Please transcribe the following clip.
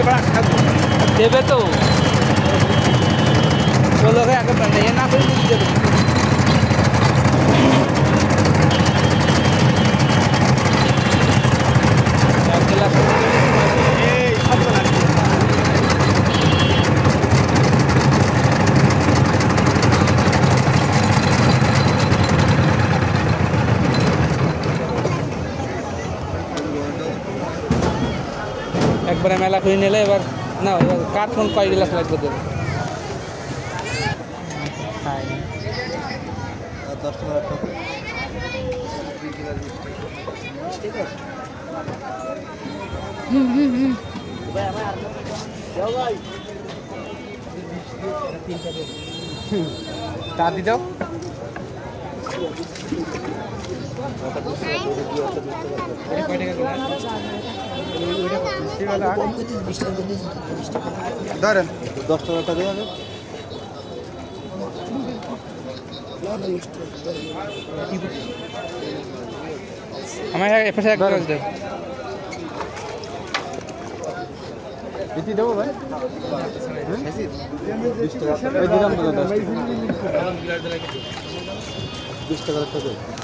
দেবে তো বলো আগে বানিয়ে না করে দেবে একবারে মেলা করে নিলে এবার না এবার কার কোন কয় গ্লাস লাগবে দেবে তা দি দাও ধরেন 10 টাকা দেবে আমার এপাশে এক গ্লাস দেব দিতে দেবো ভাই 20 টাকা ওই দিলাম তো 10 টাকা 20 টাকা